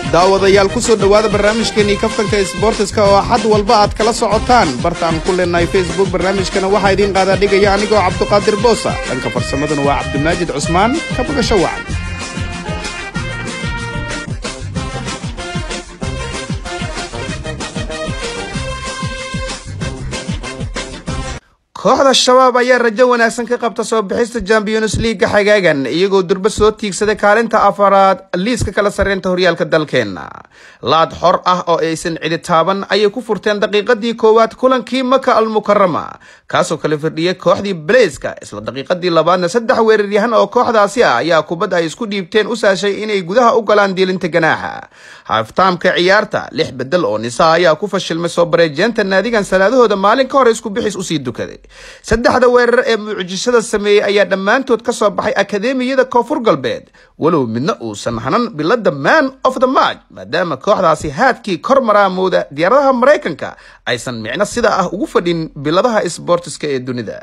daawadayaal ku soo dhawaada barnaamijkeeni kaftanka sportiska oo xad walba aad kala socotaan bartaan ku leenahay Facebook barnaamijkana waxa idin qaada dhigaya anigoo Cabduqaadir Boosa dhanka farsamadana waa Cabdimaajid Cusmaan ka bagasho wacan kooxda shabaab ayaa rajo wanaagsan ka qabta soo bixista Champions League xagaagan iyagoo durba soo tiigsaday kaalinta afaraad liiska kala sareynta horyaalka dalkeena laad xor ah oo aysan cidi taaban ayay ku furteen daqiiqadii koowaad kulankii Maka al-Mukarrama kaasoo kala firdhiyay kooxdii Blazeka isla daqiiqadii labaadna saddex weeraryahan oo kooxdaasi ah ayaa kubad ay isku dhiibteen u saashay inay gudaha u galaan diilinta ganaaxa halftaamka ciyaarta 6 bedel oo Nisa ayaa ku fashilmay soo bareejeenta naadigan salaadahooda maalin ka hor isku bixis u sii dukaday saddexda weerar ee muujisada sameeyay ayaa dhamaantood ka soo baxay akademiyada Koonfur Galbeed walow midna uusan hanan bilada man of the match maadaama kooxdaasi haadkii kormaraamooda diyaaradaha Mareykanka aysan micna sida ah ugu fadhin biladaha sportiska ee dunida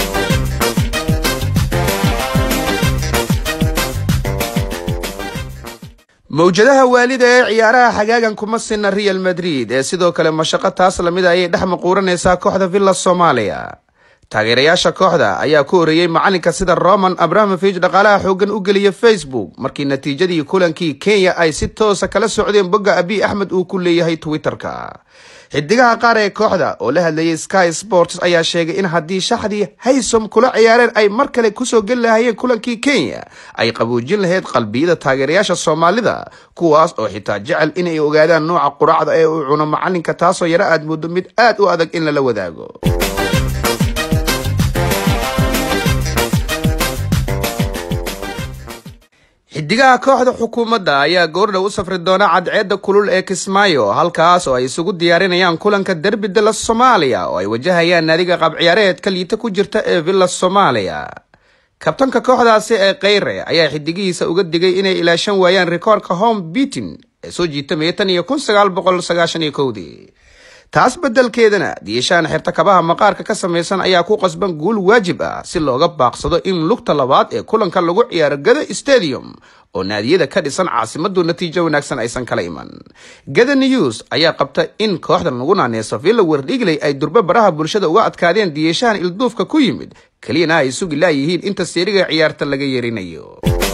mawjadaha waalida ee ciyaaraha xagaagan kuma sinna Real Madrid ee sidoo kale mashaqo taas lamid ah ay dhex maquuranaysaa kooxda Villa Somalia taageerayaasha kooxda ayaa ku horeeyay macalinka sida Roman Abramovich dhaqaalaha xoogan u galiyay Facebook markii natiijadii kulankii Kenya ay si toos ah kala socdeen bogga Abiy Ahmed uu ku leeyahay Twitterka xidigaha qaar ee kooxda oo la hadlayay Sky Sports ayaa sheegay in haddii shaxdii Haysom kula ciyaareen ay mar kale ku soo gal lahaayeen kulankii Kenya ay qaboojin lahayd qalbiyada taageerayaasha Soomaalida kuwaas oo xitaa jecel inay ogaadaan nooca quraacda ee uu cuno macalinka taasoo yara aad muddo mid aad u adag in la wadaago xidigaha kooxda xukuumadda ayaa goordhow u safri doona cadceedda kulul ee Kismaayo halkaas oo ay isugu diyaarinayaan kulanka derbi de la Soomaaliya oo ay wajahayaan naadiga qab ciyaareedka liita ku jirta ee Villa Somalia kabtanka kooxdaasi ee Qeyre ayaa xidigiisa uga digay inay ilaashan waayaan rikoorka home beating ee soo jiitamay 1991 taas bedelkeedana diishaan xirta kabaha maqaarka ka sameeysan ayaa ku qasban guul waajib ah si looga baaqsado in lugta labaad ee kulanka lagu ciyaaro Gada Stadium oo naadiyada ka dhisan caasimadu natiijo wanaagsan aysan kala iman Gada News ayaa qabta in kooxdan lagu naaneeso Villa Wardhigley ay durba baraha bulshada uga adkaadeen diishaan ilduufka ku yimid kaliyana ay sugi laayihiin inta seeriga ciyaarta laga yeerinayo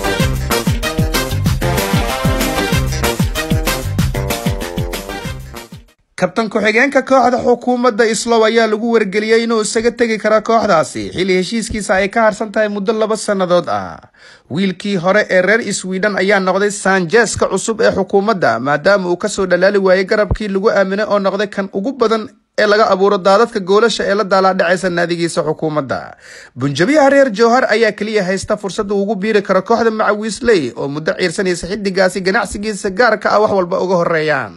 kabtan ku-xigeenka kooxda xukuumadda Islow ayaa lagu wargeliyay inuu isaga tagi karo kooxdaasi xilli heshiiskiisa ay ka harsan tahay muddo 2 sanadood ah wiilkii hore ee reer Sweden ayaa noqday Sanchez-ka cusub ee xukuumadda maadaama uu ka soo dhalaali waayay garabkii lagu aaminay oo noqday kan ugu badan ee laga abuuro daadadka goolasha ee la daaladhacaysa naadigiisa xukuumadda bunjabiyaha reer Jowhar ayaa kaliya haysta fursad uu ugu biiri karo kooxda Macawisley oo muddo ciirsanaysa xidigaasi ganacsigiisa gaarka ah wax walba uga horeeyaan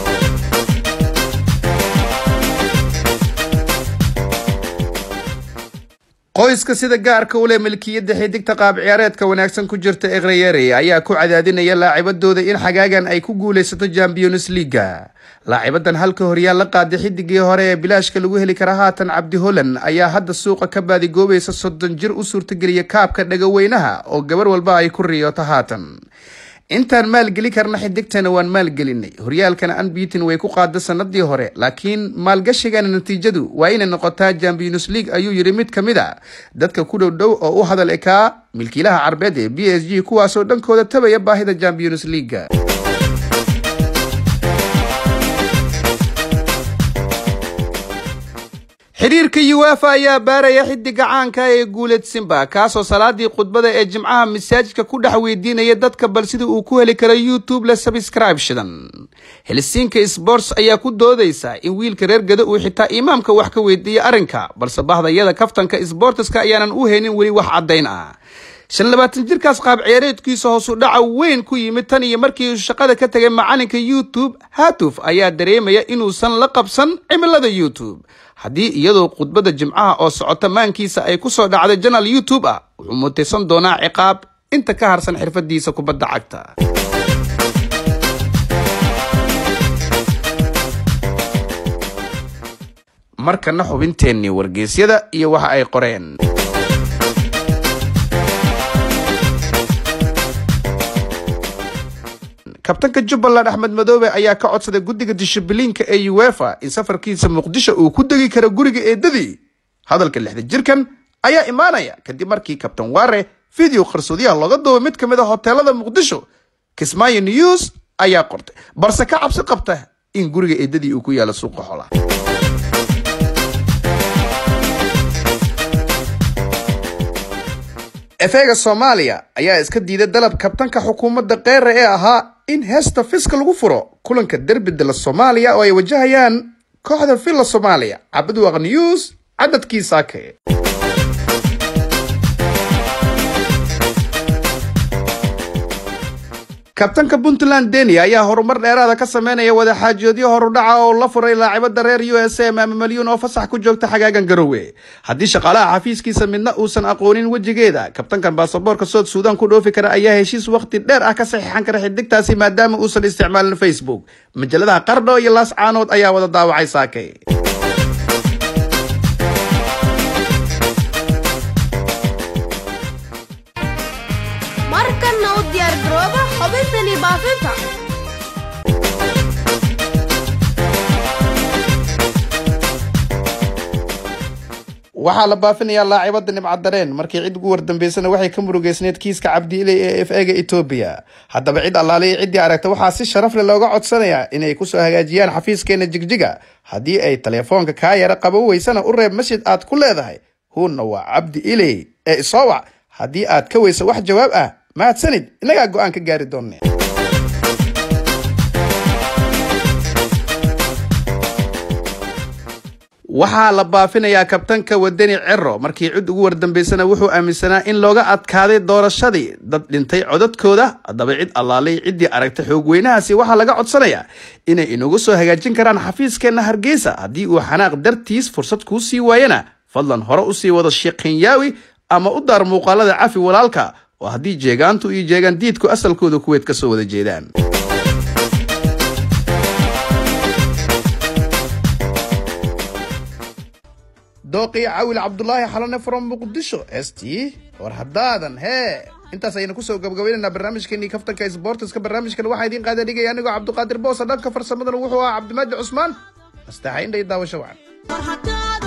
qoyska sida gaarka u leh milkiyada xidigta qaab ciyaareedka wanaagsan ku jirta Egreyere ayaa ku cadaadinaya laacibadooda in xagaagan ay ku guuleysato Champions League laacibadan halka horyaal la qaaday xidigii hore ee bilaashka lagu heli kara haatan Cabdi Holland ayaa hadda suuqa ka baadi goobaysa 30 jir u suurtageliyay kaabka dhagaweynaha oo gabar walba ay ku riyoto haatan intaan maalgeli karna xidigtana waan maalgelinay horyaalkana unbeaten way ku qaaday sanadii hore laakiin maalgashigan natiijadu waa inay noqotaa Champions League ayuu yiri mid kamida dadka ku dhow oo u hadal ka milkiilaha Carbeed ee PSG kuwaas oo dhankooda tabaya baahida Champions League xiriirka UEFA ayaa baaraya xidiga caanka ee Guuled Simba kaasoo salaadii khudbada ee Jimcaha masaajidka ku dhex weydiinaya dadka bal sida uu ku heli karo YouTube la subscription Helsinki Sports ayaa ku doodaysa in wiilka reer Gada uu xitaa imaamka wax ka weydiiyay arinka balse bahdayada kaftanka sportiska ayaanan u heenin wali wax cadeyn ah 25 jirkaas qaab ciyaareedkiisa hoos u dhaca weyn ku yimid tan iyo markii uu shaqada ka tagay macalinka YouTube Hatuf ayaa dareemaya inuu san la qabsan cimilada YouTube haddii iyadoo khudbada Jimcaha oo socota maankiisa ay ku soo dhacday channel YouTube ah wuxuu mutaysan doonaa ciqaab inta ka harsan xirfadiisa kubadda cagta markana xubinteennii wargeysyada iyo waxa ay qoreen kabtanka Jubbaland Axmed Madoobe ayaa ka codsaday guddiga dishibiliinka ee UEFA in safarkiisa Muqdisho uu ku dagi karo guriga eedadii. hadalka 6 jirkan ayaa imaanaya kadib markii kabtan Waare video qarsoodiyaha looga duubay mid kamid ah hoteelada Muqdisho. Kismaayo News ayaa qortay balse ka cabsi qabta in guriga eedadii uu ku yaalo suuqa xoolaha. FAga Soomaaliya ayaa iska diiday dalab kabtanka xukuumadda Qeyrre ee ahaa in heesta fiska lagu furo kulanka derbida la Soomaaliya oo ay wajahayaan kooxda Villa Soomaaliya. Cabdiwaaq News cadadkiisa kee kabtanka Puntland Deni ayaa horumar dheeraad ah ka sameynaya wada xaajoodyo horudhaca oo la furay laacibada reer USA maama Malyon oo fasax ku joogta xagaagan Garowe. haddii shaqaalaha xafiiskiisa midna uusan aqoonin wajigeeda, kabtankan baasaboorka South Sudan ku dhoofi kara ayaa heshiis waqti dheer ah ka saxiixan kara xidigtaasi maadaama uusan isticmaalin Facebook. majaladaha Qardho iyo Laascaanood ayaa wada daawacay saakay. waxaa la baafinayaa laacibada Nimcad Dareen markii cid ugu wardambeysana waxay ka murugeysneed kiiska Cabdi Ilay ee FAga Ethiopia. haddaba cid allaale cidii aragta waxaa si sharaf leh looga codsanayaa inay ku soo hagaajiyaan xafiiskeena Jigjiga. haddii ay telefoonka ka yara qaban weysana u reeb masjid aad ku leedahay huuna waa Cabdi Ilay ee soo wac. haddii aad ka weyso wax jawaab ah mahadsanid, inaga go'aan ka gaari doonaa. waxaa la baafinayaa kabtanka Wadani Cerro markii cid ugu wardambeysana wuxuu aaminsanaa in looga adkaaday doorashadii dad dhintay codadkooda. haddaba cid allaalay cidii aragta xoog weynahaasi waxaa laga codsanayaa inay inagu soo hagaajin karaan xafiiskeena Hargeysa. haddii uu xanaaq dartiis fursad kuu sii waayana fadlan hore u sii wada Sheekhinyaawi ama u daar muuqaalada cafi walaalka oo haddii jeegaantu iyo jeegaan diidku asalkooda Kuwait ka soo wada jeedaan. dooqi Caawil Cabdullaahi Xalane from Muqdisho ST war hadaadan intaas ayaynu ku soo gabagabeynaa barnaamijkeennii kaftanka sportska. barnaamijkan waxaa idin qaada dhigay anigoo Cabdiqaadir Boos, dhanka farsamadana wuxuu ahaa Cabdimaajid Cusmaan. astaxayn daawasho wacan.